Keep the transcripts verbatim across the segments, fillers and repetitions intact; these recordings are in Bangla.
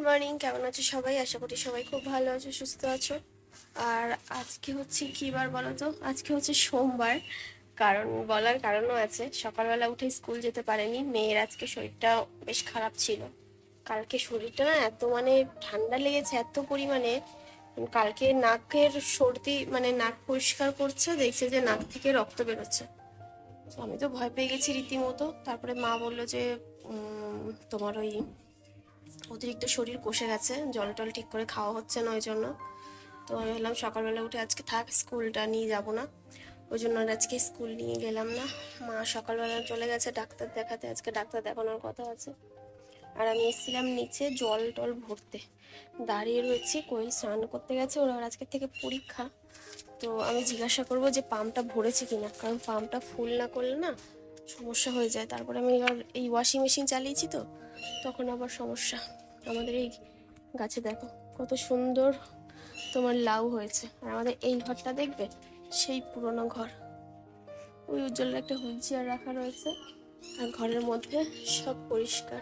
মর্নিং, কেমন আছো সবাই? আশা করি সবাই খুব ভালো আছো, সুস্থ আছো। আর আজকে হচ্ছে কি বার বলো তো? আজকে হচ্ছে সোমবার। কারণ বলার কারণও আছে, সকালবেলা উঠে স্কুল যেতে পারেনি মেয়ের, আজকে শরীরটা বেশ খারাপ ছিল। কালকে শরীরটা না এত মানে ঠান্ডা লেগেছে এত পরিমাণে, কালকে নাকের সর্দি, মানে নাক পরিষ্কার করছে, দেখছে যে নাক থেকে রক্ত বেরোচ্ছে। তো আমি তো ভয় পেয়ে গেছি রীতিমতো। তারপরে মা বললো যে তোমার ওই অতিরিক্ত শরীর কষে গেছে, জল টল ঠিক করে খাওয়া হচ্ছে না, ওই জন্য। তো আমি বললাম সকালবেলা উঠে আজকে থাক, স্কুলটা নিয়ে যাব না, ওই জন্য আজকে স্কুল নিয়ে গেলাম না। মা সকালবেলা চলে গেছে ডাক্তার দেখাতে, আজকে ডাক্তার দেখানোর কথা আছে। আর আমি এসেছিলাম নিচে জল টল ভরতে, দাঁড়িয়ে রয়েছি। কোয়েল স্নান করতে গেছে, ওরা আজকের থেকে পরীক্ষা। তো আমি জিজ্ঞাসা করবো যে পাম্পটা ভরেছে কিনা, কারণ পাম্পটা ফুল না করলে না সমস্যা হয়ে যায়। তারপরে আমি এবার এই ওয়াশিং মেশিন চালিয়েছি, তো তখন আবার সমস্যা। আমাদের এই গাছে দেখো কত সুন্দর তোমার লাউ হয়েছে। আর আমাদের এই ঘরটা দেখবে সেই পুরনো ঘর, ওই উজ্জ্বলের একটা হুইল চেয়ার রাখা রয়েছে, আর ঘরের মধ্যে সব পরিষ্কার।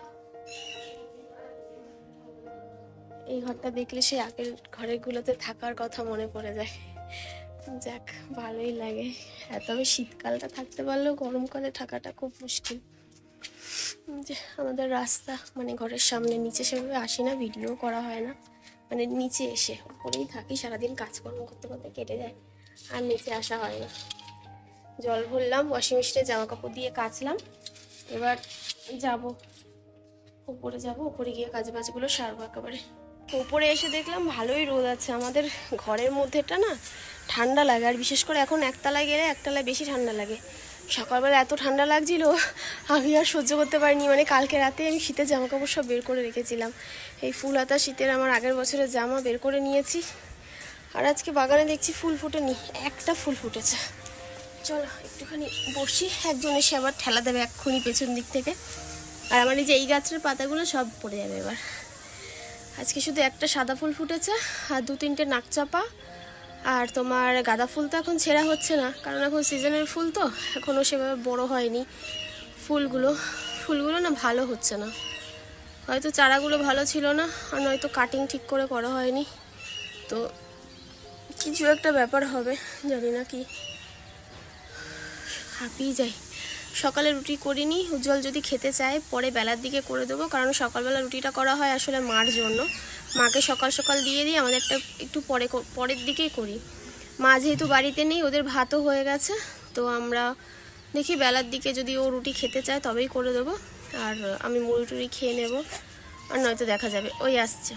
এই ঘরটা দেখলে সেই আগের ঘরেরগুলোতে থাকার কথা মনে পড়ে যায়। যাক, ভালোই লাগে। তবে শীতকালটা থাকতে পারলেও গরমকালে থাকাটা খুব মুশকিল। যে আমাদের রাস্তা মানে ঘরের সামনে, নিচে সেভাবে আসি না, ভিডিও করা হয় না, মানে নিচে এসে উপরেই থাকি, সারাদিন কাজকর্ম করতে করতে কেটে যায়, আর নিচে আসা হয় না। জল ভরলাম, ওয়াশিং মেশিনে জামা কাপড় দিয়ে কাচলাম, এবার যাব উপরে, যাব উপরে গিয়ে কাজ বাজগুলো সারবো একেবারে। উপরে এসে দেখলাম ভালোই রোদ আছে। আমাদের ঘরের মধ্যেটা না ঠান্ডা লাগে, আর বিশেষ করে এখন একতলায় গেলে একতলায় বেশি ঠান্ডা লাগে। সকালবেলা এত ঠান্ডা লাগছিল, আমি আর সহ্য করতে পারিনি। মানে কালকে রাতে আমি শীতের জামা কাপড় সব বের করে রেখেছিলাম, এই ফুল হাতা শীতের আমার আগের বছরের জামা বের করে নিয়েছি। আর আজকে বাগানে দেখছি ফুল ফুটেনি, একটা ফুল ফুটেছে। চলো একটুখানি বসি, একজন এসে আবার ঠেলা দেবে এক্ষুনি পেছন দিক থেকে। আর আমার এই যে এই গাছের পাতাগুলো সব পড়ে যাবে এবার। আজকে শুধু একটা সাদা ফুল ফুটেছে, আর দু তিনটে নাকচাপা, আর তোমার গাঁদা ফুল তো এখন ছেঁড়া হচ্ছে না, কারণ এখন সিজনের ফুল তো এখনও সেভাবে বড় হয়নি ফুলগুলো। ফুলগুলো না ভালো হচ্ছে না, হয়তো চারাগুলো ভালো ছিল না, আর নয়তো কাটিং ঠিক করে করা হয়নি। তো কিছু একটা ব্যাপার হবে, জানি না কি। হাঁপিয়ে যাই। সকালে রুটি করিনি, উজ্জ্বল যদি খেতে চায় পরে বেলার দিকে করে দেবো, কারণ সকালবেলা রুটিটা করা হয় আসলে মার জন্য। মাকে সকাল সকাল দিয়ে দিই, আমাদের একটা একটু পরে পরের দিকেই করি। মা যেহেতু বাড়িতে নেই, ওদের ভাতও হয়ে গেছে, তো আমরা দেখি বেলার দিকে যদি ও রুটি খেতে চায় তবেই করে দেবো, আর আমি মুড়ি টুড়ি খেয়ে নেব, আর নয়তো দেখা যাবে। ওই আসছে,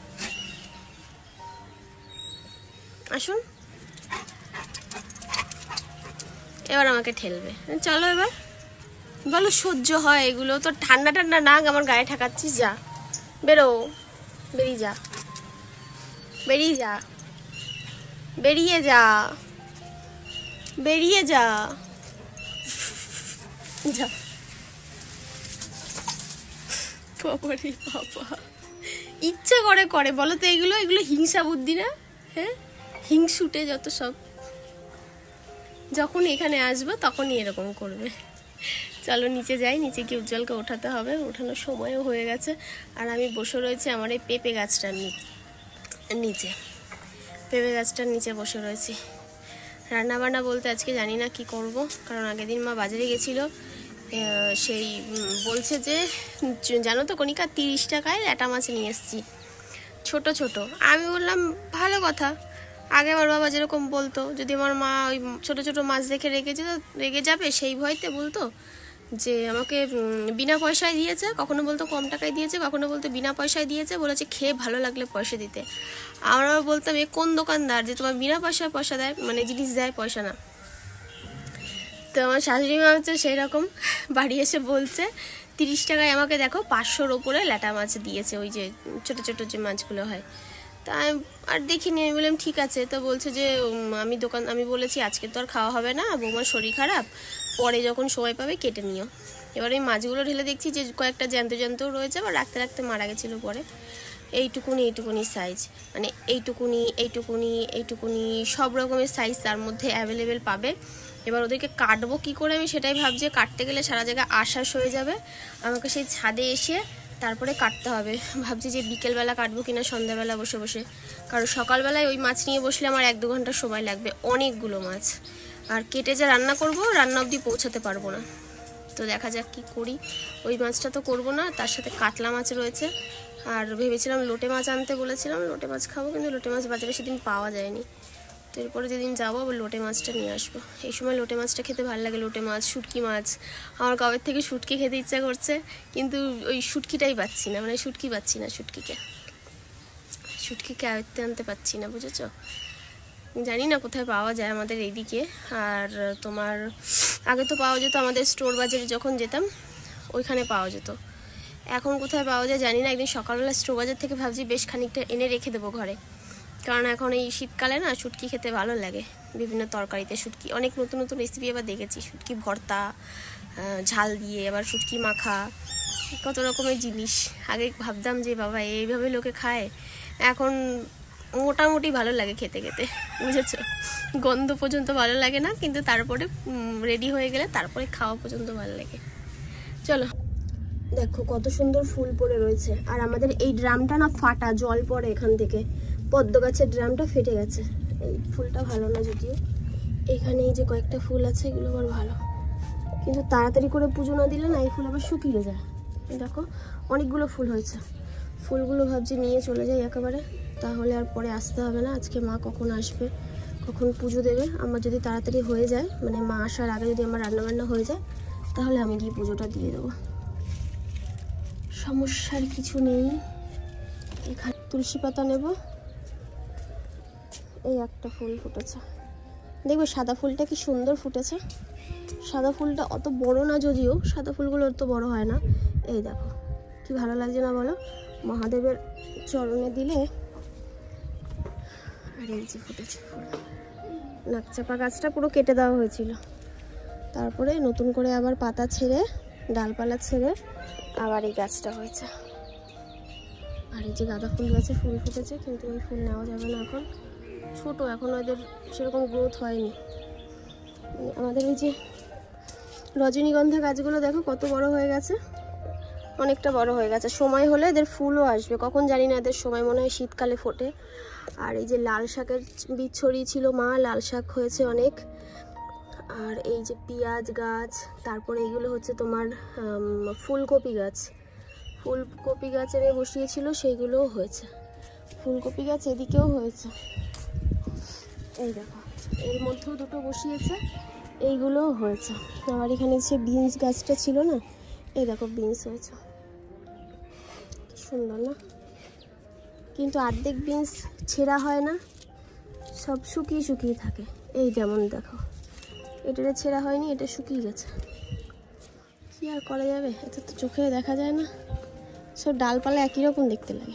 আসুন, এবার আমাকে ঠেলবে। চলো এবার বলো, সহ্য হয় এগুলো তো? ঠান্ডা ঠান্ডা নাক আমার গায়ে ঠেকাচ্ছিস, যা বেরো, বেরিয়ে যা, বেরিয়ে যা, বেরিয়ে যা, বেরিয়ে যা, যা। বাবারে বাবা, ইচ্ছে করে করে বলো তো এগুলো? এগুলো হিংসা বুদ্ধি না? হ্যাঁ, হিংসুটে যত সব, যখন এখানে আসবো তখনই এরকম করবে। চলো নিচে যাই, নিচে গিয়ে উজ্জ্বলকে ওঠাতে হবে, ওঠানোর সময়ও হয়ে গেছে। আর আমি বসে রয়েছি আমার এই পেঁপে গাছটার নিচে, পেঁপে গাছটার নিচে বসে রয়েছি। রান্নাবান্না বলতে আজকে জানি না কি করব, কারণ আগের দিন মা বাজারে গেছিলো, সেই বলছে যে জানো তো কণিকা, তিরিশ টাকায় ল্যাটা মাছ নিয়ে এসেছি, ছোট ছোট। আমি বললাম ভালো কথা, আগে আমার বাবা যেরকম বলতো, যদি আমার মা ওই ছোটো ছোটো মাছ দেখে রেগে যেত, রেগে যাবে সেই ভয়তে বলতো যে আমাকে বিনা পয়সায় দিয়েছে, কখনো বলতো কম টাকায় দিয়েছে, কখনো বলতো বিনা পয়সায় দিয়েছে, বলেছে খেয়ে ভালো লাগলে পয়সা দিতে। আমরা বলতাম এ কোন দোকানদার যে তোমার বিনা পয়সায় পয়সা দেয়, মানে জিনিস দেয় পয়সা না। তো আমার শাশুড়ি মা হচ্ছে সেই রকম, বাড়ি এসে বলছে তিরিশ টাকায় আমাকে দেখো পাঁচশোর ওপরে ল্যাটা মাছ দিয়েছে, ওই যে ছোটো ছোটো যে মাছগুলো হয়। তা আর দেখিনি, আমি বললাম ঠিক আছে। তো বলছে যে আমি দোকান, আমি বলেছি আজকে তো আর খাওয়া হবে না, বৌমার শরীর খারাপ, পরে যখন সময় পাবে কেটে নিও। এবার ওই মাছগুলো ঢেলে দেখছি যে কয়েকটা জ্যান্ত জ্যান্তও রয়েছে, আবার রাখতে রাখতে মারা গেছিলো পরে। এইটুকুনি এইটুকুনি সাইজ, মানে এইটুকুনি এইটুকুনি এইটুকুনি সব রকমের সাইজ তার মধ্যে অ্যাভেলেবেল পাবে। এবার ওদেরকে কাটবো কী করে আমি সেটাই ভাবছি। কাটতে গেলে সারা জায়গায় আশ্বাস হয়ে যাবে, আমাকে সেই ছাদে এসে তারপরে কাটতে হবে। ভাবছি যে বিকেলবেলা কাটবো কিনা সন্ধ্যাবেলা বসে বসে, কারণ সকালবেলায় ওই মাছ নিয়ে বসলে আমার এক দু ঘন্টা সময় লাগবে, অনেকগুলো মাছ। আর কেটে যে রান্না করব, রান্না অবধি পৌঁছাতে পারবো না। তো দেখা যাক কি করি। ওই মাছটা তো করবো না, তার সাথে কাতলা মাছ রয়েছে। আর ভেবেছিলাম লোটে মাছ আনতে বলেছিলাম, লোটে মাছ খাবো, কিন্তু লোটে মাছ বাজারে সেদিন পাওয়া যায়নি। তো এরপরে যেদিন যাবো আবার লোটে মাছটা নিয়ে আসবো। এই সময় লোটে মাছটা খেতে ভালো লাগে, লোটে মাছ, শুটকি মাছ। আমার কবের থেকে শুটকি খেতে ইচ্ছা করছে, কিন্তু ওই শুটকিটাই পাচ্ছি না, মানে শুটকি পাচ্ছি না, শুটকিকে শুটকিকে আয়ত্তে আনতে পারছি না, বুঝেছো? জানি না কোথায় পাওয়া যায় আমাদের এইদিকে। আর তোমার আগে তো পাওয়া যেত আমাদের স্টোর বাজারে যখন যেতাম, ওইখানে পাওয়া যেত। এখন কোথায় পাওয়া যায় জানি না। একদিন সকালবেলা স্টোর বাজার থেকে ভাবছি বেশ খানিকটা এনে রেখে দেবো ঘরে, কারণ এখন এই শীতকালে না শুটকি খেতে ভালো লাগে। বিভিন্ন তরকারিতে শুটকি, অনেক নতুন নতুন রেসিপি আবার দেখেছি, শুটকি ভর্তা, ঝাল দিয়ে, আবার শুটকি মাখা, কত রকমের জিনিস। আগে ভাবতাম যে বাবা এইভাবে লোকে খায়, এখন মোটামুটি ভালো লাগে খেতে খেতে, বুঝেছো? গন্ধ পর্যন্ত ভালো লাগে না, কিন্তু তারপরে রেডি হয়ে গেলে তারপরে খাওয়া পর্যন্ত ভালো লাগে। চলো, দেখো কত সুন্দর ফুল পড়ে রয়েছে। আর আমাদের এই ড্রামটা না ফাটা, জল পড়ে এখান থেকে, পদ্ম গাছের ড্রামটা ফেটে গেছে। এই ফুলটা ভালো না যদিও, এখানে এই যে কয়েকটা ফুল আছে এগুলো আবার ভালো, কিন্তু তাড়াতাড়ি করে পুজো না দিলে না এই ফুল আবার শুকিয়ে যায়। দেখো অনেকগুলো ফুল হয়েছে, ফুলগুলো ভাবছি নিয়ে চলে যাই একেবারে, তাহলে আর পরে আসতে হবে না। আজকে মা কখন আসবে, কখন পুজো দেবে, আমার যদি তাড়াতাড়ি হয়ে যায়, মানে মা আসার আগে যদি আমার রান্নাবান্না হয়ে যায়, তাহলে আমি গিয়ে পুজোটা দিয়ে দেবো, সমস্যার কিছু নেই। এখানে তুলসী পাতা নেব। এই একটা ফুল ফুটেছে, দেখবে সাদা ফুলটা কি সুন্দর ফুটেছে। সাদা ফুলটা অত বড় না যদিও, সাদা ফুলগুলো অত বড় হয় না। এই দেখো কি ভালো লাগছে না বলো, মহাদেবের চরণে দিলে। আর এই যে ফুটেছে ফুল। নাকচাপা গাছটা পুরো কেটে দেওয়া হয়েছিল, তারপরে নতুন করে আবার পাতা ছেড়ে, ডালপালা ছেড়ে আবার এই গাছটা হয়েছে। আর এই যে গাঁদা ফুল গাছে ফুল ফুটেছে, কিন্তু ওই ফুল নেওয়া যাবে না এখন, ছোট, এখন ওদের সেরকম গ্রোথ হয়নি। আমাদের এই যে রজনীগন্ধা গাছগুলো দেখো কত বড় হয়ে গেছে, অনেকটা বড় হয়ে গেছে। সময় হলে এদের ফুলও আসবে, কখন জানি না, এদের সময় মনে হয় শীতকালে ফোটে। আর এই যে লাল শাকের বীজ ছড়িয়েছিল মা, লাল শাক হয়েছে অনেক। আর এই যে পেঁয়াজ গাছ, তারপরে এইগুলো হচ্ছে তোমার ফুলকপি গাছ, ফুলকপি গাছ এনে বসিয়েছিল, সেইগুলোও হয়েছে। ফুলকপি গাছ এদিকেও হয়েছে, এই দেখো এর মধ্যেও দুটো বসিয়েছে, এইগুলোও হয়েছে। আমার এখানে যে বিনস গাছটা ছিল না, এই দেখো বিনস হয়েছে, সুন্দর না? কিন্তু অর্ধেক বিনস ছেঁড়া হয় না, সব শুকিয়ে শুকিয়ে থাকে। এই যেমন দেখো এটা ছেঁড়া হয়নি, এটা শুকিয়ে গেছে, কি আর করা যাবে, এটা তো চোখে দেখা যায় না, সব ডালপালা একই রকম দেখতে লাগে।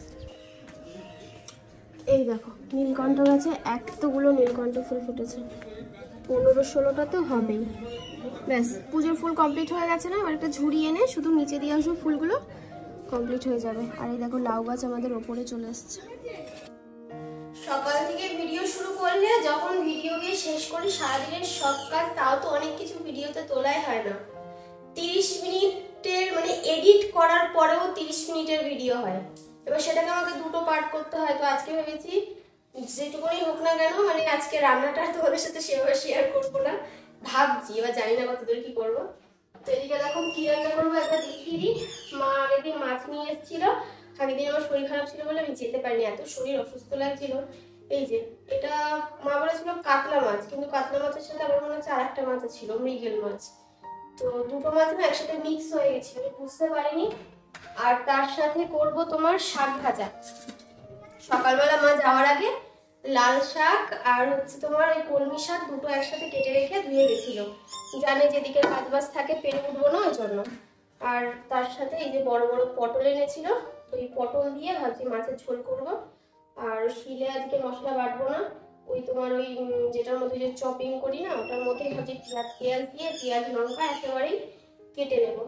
এই দেখো নীলকণ্ঠ গাছে এতগুলো নীলকণ্ঠ ফুল ফুটেছে, পনেরো ষোলোটা তো হবেই। ব্যাস পুজোর ফুল কমপ্লিট হয়ে গেছে না, এবার একটা ঝুড়ি এনে শুধু নিচে দিয়ে আসবো, ফুলগুলো কমপ্লিট হয়ে যাবে। আর এই দেখো লাউ গাছ আমাদের ওপরে চলে এসছে। সকাল থেকে ভিডিও শুরু করলে যখন ভিডিও গিয়ে শেষ করি সারাদিনের সব কাজ, তাও তো অনেক কিছু ভিডিওতে তোলাই হয় না। তিরিশ মিনিটের মানে এডিট করার পরেও তিরিশ মিনিটের ভিডিও হয়, এবার সেটাকে আমাকে দুটো পার্ট করতে হয়। তো আজকে ভেবেছি যেটুকুনি হোক না কেন, মানে আজকে রান্নাটা তোমাদের সাথে সেভাবে শেয়ার করবো না, ভাবছি, এবার জানি না কতদূর কি করবো। তো এদিকে দেখো কি রান্না করবো একটা দেখিয়ে দিই। মা আগের দিন মাছ নিয়ে এসেছিল, আগের দিন আমার শরীর খারাপ ছিল বলে আমি যেতে পারিনি, এত শরীর অসুস্থ লাগছিল। এই যে এটা মা বলেছিল কাতলা মাছ, কিন্তু কাতলা মাছের সাথে আমার মনে হচ্ছে আর একটা মাছ ছিল, মৃগেল মাছ। তো দুটো মাছ না একসাথে মিক্স হয়ে গেছিল, বুঝতে পারিনি। আর তার সাথে করব তোমার শাক ভাজা। সকালবেলা মা যাওয়ার আগে লাল শাক আর হচ্ছে তোমার ওই কলমি শাক দুটো একসাথে কেটে রেখে ধুয়ে গেছিল, জানে যেদিকে কাজ বাজ থাকে পেরে উঠবো না ওই জন্য। আর তার সাথে এই যে বড় বড় পটল এনেছিল, তো এই পটল দিয়ে ভাবছি মাছের ঝোল করব। আর শিলে আজকে মশলা বাটবো না, ওই তোমার ওই যেটার মধ্যে যে চপিং করি না, ওটার মধ্যেই ভাবছি পেঁয়াজ পেঁয়াজ দিয়ে পেঁয়াজ লঙ্কা একেবারেই কেটে নেব।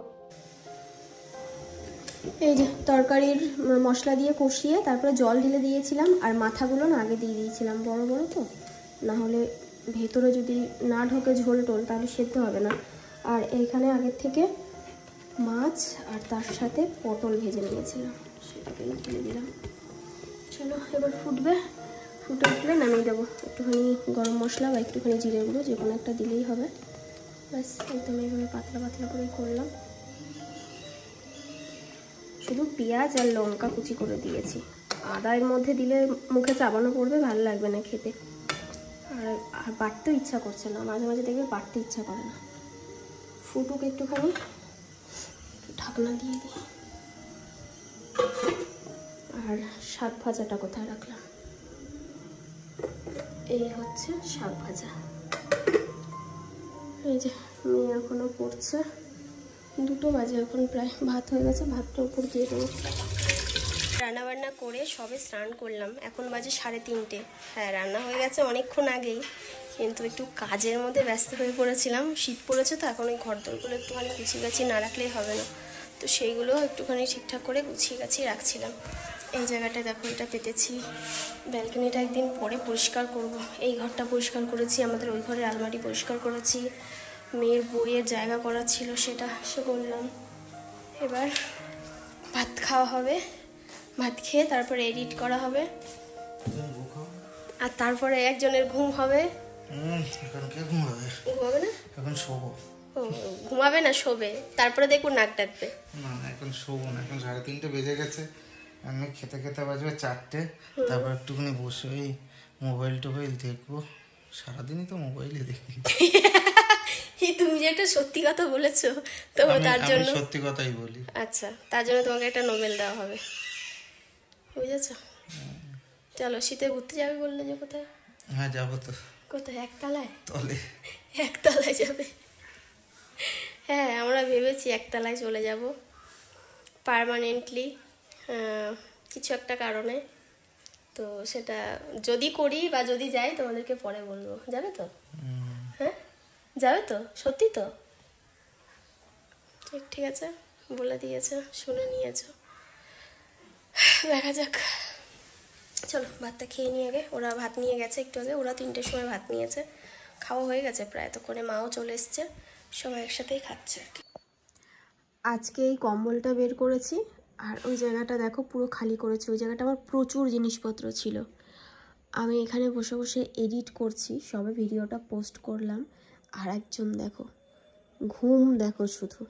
এই যে তরকারির মশলা দিয়ে কষিয়ে তারপরে জল ঢেলে দিয়েছিলাম, আর মাথাগুলো না আগে দিয়ে দিয়েছিলাম, বড় বড় তো, না হলে ভেতরে যদি না ঢোকে ঝোল টোল তাহলে সেদ্ধ হবে না। আর এইখানে আগের থেকে মাছ আর তার সাথে পটল ভেজে নিয়েছিলাম, সেটাকেই ফেলে দিলাম। চলো এবার ফুটবে, ফুটে উঠলে নামিয়ে দেবো। একটুখানি গরম মশলা বা একটুখানি জিরে গুঁড়ো যে কোনো একটা দিলেই হবে। ব্যাস একদম এইভাবে পাতলা পাতলা করে করলাম। শুধু পেঁয়াজ আর লঙ্কা কুচি করে দিয়েছি, আদা এর মধ্যে দিলে মুখে চাবানো পড়বে, ভালো লাগবে না খেতে। আর আর বাটতেও ইচ্ছা করছে না, মাঝে মাঝে দেখবে বাটতে ইচ্ছা করে না। ফুটুক একটুখানি, ঢাকনা দিয়ে দিই। আর শাক ভাজাটা কোথায় রাখলাম? এই হচ্ছে শাক ভাজা। এই যে মেয়ে এখনো পড়ছে, দুটো বাজে এখন প্রায়। ভাত হয়ে গেছে, ভাতটা উপর দিয়ে দেবো। রান্নাবান্না করে সবে স্নান করলাম, এখন বাজে সাড়ে তিনটে। হ্যাঁ রান্না হয়ে গেছে অনেকক্ষণ আগেই, কিন্তু একটু কাজের মধ্যে ব্যস্ত হয়ে পড়েছিলাম। শীত পড়েছে তো এখন ওই ঘরদোরগুলো একটুখানি গুছিয়ে গাছিয়ে না রাখলেই হবে না, তো সেইগুলো একটুখানি ঠিকঠাক করে গুছিয়ে গাছিয়ে রাখছিলাম। এই জায়গাটা দেখো, এটা পেতেছি, ব্যালকনিটা একদিন পরে পরিষ্কার করব। এই ঘরটা পরিষ্কার করেছি, আমাদের ওই ঘরের আলমারি পরিষ্কার করেছি, মেয়ের বইয়ের জায়গা করা ছিল সেটা সে করলাম। এবার ভাত খাওয়া হবে, ভাত খেয়ে তারপরে এডিট করা হবে, আর তারপরে একজনের ঘুম হবে। ঘুমাবে না, এখন শোবো। ও ঘুমাবে না, শোবে, তারপরে দেখবো নাক ডাকবে। না এখন শোবো না, এখন সাড়ে তিনটে বেজে গেছে, আমি খেতে খেতে বাজবে চারটে। তারপর একটুখানি বসে ওই মোবাইল টোবাইল দেখবো, সারাদিনই তো মোবাইলে দেখি। তুমি যে একটা সত্যি কথা বলেছো, তো তার জন্য সত্যি কথাই বলি। আচ্ছা, তার জন্য তোমাকে একটা নোবেল দেওয়া হবে, বুঝেছো? চলো, শীতে ঘুরতে যাবে বললে যে, কোথায়? হ্যাঁ যাবো তো। কোথায়? একতলায়? তলে। একতলায় যাবে? হ্যাঁ আমরা ভেবেছি একতলায় চলে যাব পার্মানেন্টলি, কিছু একটা কারণে। তো সেটা যদি করি বা যদি যাই তোমাদেরকে পরে বলবো। যাবে তো? হ্যাঁ যাবে তো? সত্যি তো? ঠিক ঠিক আছে, বলে দিয়েছো, শুনে নিয়েছো, দেখা যাক। চলো ভাতটা খেয়ে নিয়ে আগে, ওরা ভাত নিয়ে গেছে একটু আগে, ওরা তিনটের সময় ভাত নিয়েছে, খাওয়া হয়ে গেছে প্রায় এতক্ষণে, মাও চলে এসছে, সবাই একসাথেই খাচ্ছে। আজকে এই কম্বলটা বের করেছি, আর ওই জায়গাটা দেখো পুরো খালি করেছি। ওই জায়গাটা আমার প্রচুর জিনিসপত্র ছিল, আমি এখানে বসে বসে এডিট করছি, সবে ভিডিওটা পোস্ট করলাম। আর একজন দেখো ঘুম, দেখো শুধু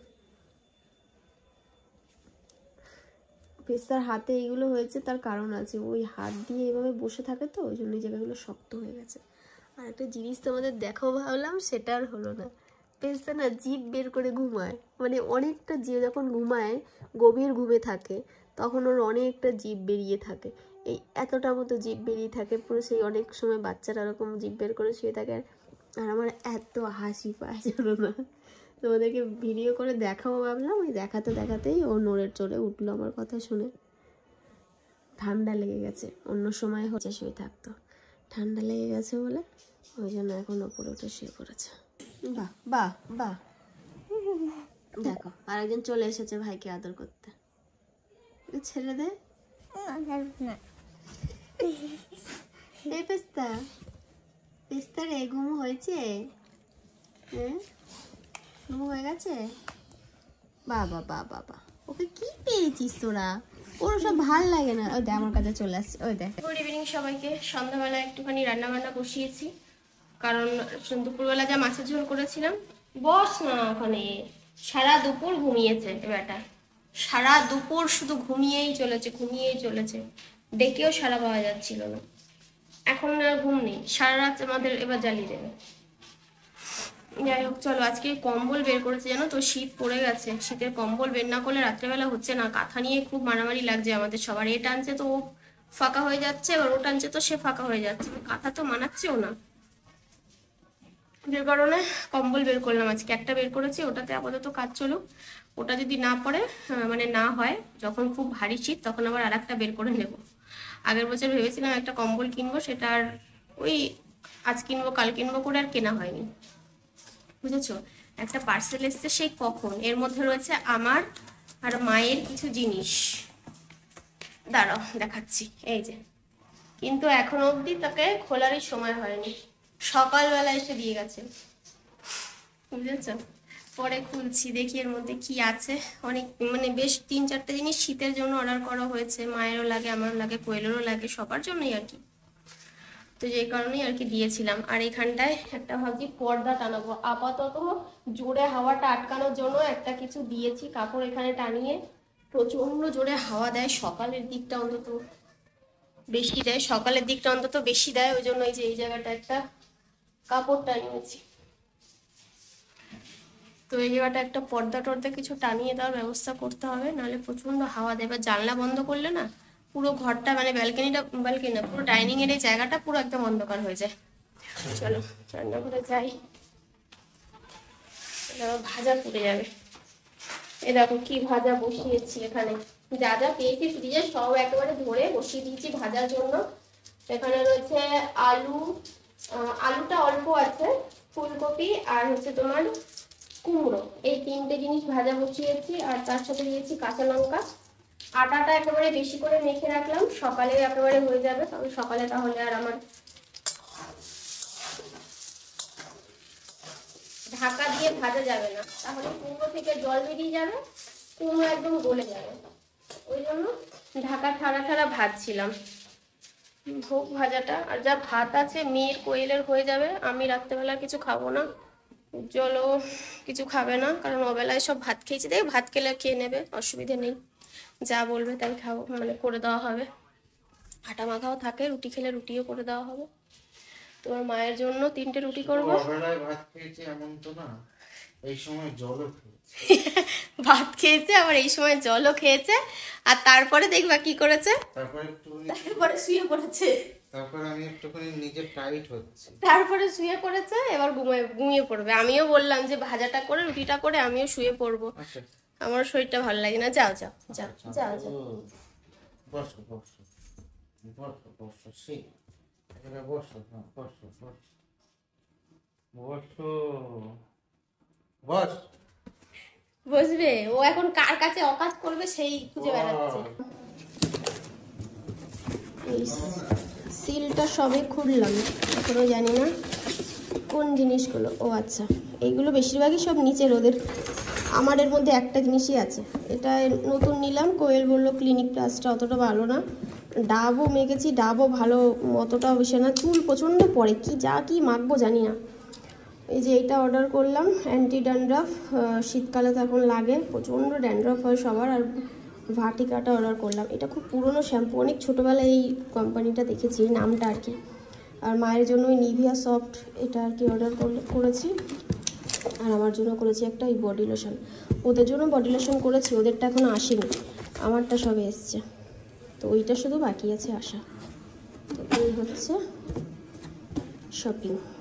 পেস্তার হাতে এইগুলো হয়েছে, তার কারণ আছে, ওই হাত দিয়ে এভাবে বসে থাকে তো, ওই জন্য এই জায়গাগুলো শক্ত হয়ে গেছে। আর একটা জিনিস তোমাদের দেখাও ভাবলাম, সেটা আর হলো না। পেস্তা না জিভ বের করে ঘুমায়, মানে অনেকটা জিভ, যখন ঘুমায় গভীর ঘুমে থাকে তখন ওর অনেকটা জিভ বেরিয়ে থাকে, এই এতটা মতো জিভ বেরিয়ে থাকে পুরো, সেই অনেক সময় বাচ্চারা এরকম জিভ বের করে শুয়ে থাকে। আর আমার এত হাসি পায় জানো না, তোমাদেরকে ভিডিও করে দেখাবো ভাবলাম, ওই দেখাতে দেখাতেই ও নড়ে চলে উঠলো আমার কথা শুনে। ঠান্ডা লেগে গেছে, অন্য সময় হচ্ছে শুয়ে থাকতো, ঠান্ডা লেগে গেছে বলে ওই জন্য এখন ওপরে উঠে শুয়ে পড়েছে। বাহ বাহ বাহ, দেখো আরেকজন চলে এসেছে ভাইকে আদর করতে, ছেড়ে দে। এই পেস্তা, পেস্তা রে ঘুম হয়েছে? হ্যাঁ ঘুম হয়ে গেছে? বাবা বাবা বাবা, ওকে কি পেয়েছিস তোরা? ওর সব ভাল লাগে না। ওই দেখ আমার কাছে চলে আসছে, ওই দেখ। গুড ইভিনিং সবাইকে। সন্ধ্যাবেলা একটুখানি রান্না বান্না বসিয়েছি, কারণ দুপুরবেলা যা মাছের ঝোল করেছিলাম। বস না ওখানে, সারা দুপুর ঘুমিয়েছে এবারটা, সারা দুপুর শুধু ঘুমিয়েই চলেছে, ঘুমিয়েই চলেছে, ডেকেও সারা পাওয়া যাচ্ছিল না। এখন আর ঘুম নেই, সারা রাত আমাদের এবার জ্বালিয়ে দেবে। যাই হোক চলো, আজকে কম্বল বের করেছে, জানো তো শীত পড়ে গেছে, শীতের কম্বল বের না করলে রাত্রেবেলা হচ্ছে না। কাঁথা নিয়ে খুব মারামারি লাগছে আমাদের সবার, এ টানছে তো ও ফাঁকা হয়ে যাচ্ছে, এবার ও টানছে তো সে ফাঁকা হয়ে যাচ্ছে, কাঁথা তো মানাচ্ছেও না, যে কারণে কম্বল বের করলাম আজকে। একটা বের করেছি, ওটাতে আপাতত কাজ চলুক, ওটা যদি না পড়ে মানে না হয়, যখন খুব ভারী শীত তখন আবার আর একটা বের করে নেব। আগের বছর ভেবেছিলাম একটা কম্বল কিনবো, সেটা আর ওই আজ কিনবো কাল কিনবো করে আর কেনা হয়নি, বুঝেছো? একটা পার্সেল এসছে সেই কখন, এর মধ্যে রয়েছে আমার আর মায়ের কিছু জিনিস, দাঁড়াও দেখাচ্ছি, এই যে, কিন্তু এখনো অবধি তাকে খোলারই সময় হয়নি, সকালবেলা এসে দিয়ে গেছে, বুঝেছো? পরে খুলছি, দেখি এর মধ্যে কি আছে। অনেক মানে বেশ তিন চারটে জিনিস শীতের জন্য অর্ডার করা হয়েছে, মায়েরও লাগে, আমারও লাগে, কোয়েলেরও লাগে, সবার জন্যই আর কি। তো যেই কারণেই আর কি দিয়েছিলাম। আর এখানটায় একটা ভাবছি পর্দা টানাবো, আপাতত জোরে হাওয়াটা আটকানোর জন্য একটা কিছু দিয়েছি কাপড় এখানে টানিয়ে। প্রচন্ড জোরে হাওয়া দেয় সকালের দিকটা, অন্তত বেশি দেয়, সকালের দিকটা অন্তত বেশি দেয়, ওই জন্য এই যে এই জায়গাটা একটা কাপড় টানিয়েছি। তো এই জায়গাটা একটা পর্দা টর্দা কিছু টানিয়ে দেওয়ার ব্যবস্থা করতে হবে, নাহলে প্রচন্ড হাওয়া দেয়। বা জানলা বন্ধ করলে না পুরো ঘরটা মানে ব্যালকনিটা, ব্যালকনি না পুরো ডাইনিং এর এই জায়গাটা পুরো একদম অন্ধকার হয়ে যায়। চলো রান্নাঘরে যাই, ভাজা পুড়ে যাবে। এ দেখো কি ভাজা বসিয়েছি এখানে, যা যা পেয়েছি ফ্রিজে সব একেবারে ধরে বসিয়ে দিয়েছি ভাজার জন্য। এখানে রয়েছে আলু, আলুটা অল্প আছে, ফুলকপি আর হচ্ছে তোমার কুমড়ো, এই তিনটে জিনিস ভাজা বসিয়েছি। আর তার সাথে দিয়েছি কাঁচা লঙ্কা। আটাটা একেবারে বেশি করে মেখে রাখলাম, সকালে একেবারে হয়ে যাবে, তবে সকালে তাহলে আর আমার ঢাকা দিয়ে ভাজা যাবে না, তাহলে কুমড়ো থেকে জল বেরিয়ে যাবে, কুমড়ো একদম গলে যাবে। ওই জন্য ঢাকা ছাড়া ছাড়া ভাজছিলাম ভোগ ভাজাটা। আর যা ভাত আছে মেয়ের কোয়েলের হয়ে যাবে, আমি রাত্রেবেলা কিছু খাবো না, উজ্জ্বলও কিছু খাবে না, কারণ ওবেলায় সব ভাত খেয়েছি, দেখ ভাত খেলে খেয়ে নেবে, অসুবিধে নেই, যা বলবে তাই খাবো, মানে করে দেওয়া হবে। আটা মাখাও থাকে, রুটি খেলে রুটিও করে দেওয়া হবে। তোমার মায়ের জন্য তিনটে রুটি করবো। ভাত খেয়েছি এমন তো না, এই সময় জলও খেয়েছে ভাত খেয়েছে আবার এই সময় জলও খেয়েছে। আর তারপরে দেখবা কি করেছে, তারপরে একটু তারপরে শুয়ে পড়েছে, তারপরে আমি একটুখানি নিজে টাইট হচ্ছে, তারপরে শুয়ে পড়েছে, এবার ঘুমিয়ে ঘুমিয়ে পড়বে। আমিও বললাম যে ভাজাটা করে রুটিটা করে আমিও শুয়ে পড়বো, আমার শরীরটা ভালো লাগে না। যাও যাও যাও যাও যাও, বসো বসো বসো বসো, সেই এখানে বসো, হ্যাঁ বসো বসো বসো বস। বসবে ও, এখন কার কাছে অকাজ করবে সেই খুঁজে বেড়াচ্ছে। এই সিলটা সবে খুললাম, এখনো জানি না কোন জিনিসগুলো। ও আচ্ছা, এইগুলো বেশিরভাগই সব নিচের ওদের, আমার এর মধ্যে একটা জিনিসই আছে, এটা নতুন নিলাম। কোয়েল বললো ক্লিনিক প্লাসটা অতটা ভালো না, ডাবও মেখেছি, ডাবও ভালো অতটাও বেশি না, চুল প্রচণ্ড পড়ে, কি যা কি মাখবো জানি না। এই যে এটা অর্ডার করলাম, অ্যান্টি ড্যান্ড্রাফ, শীতকালে তো এখন লাগে, প্রচণ্ড ড্যান্ড্রাফ হয় সবার। আর ভাটিকাটা অর্ডার করলাম, এটা খুব পুরনো শ্যাম্পু, অনেক ছোটোবেলায় এই কোম্পানিটা দেখেছি, নামটা আর কি। আর মায়ের জন্য ওই নিভিয়া সফট এটা আর কি অর্ডার করেছি। আর আমার জন্য করেছি একটা ওই বডি লোশন, ওদের জন্য বডি লোশন করেছি, ওদেরটা এখনও আসেনি, আমারটা সবে এসছে, তো ওইটা শুধু বাকি আছে আসা। তো এই হচ্ছে শপিং।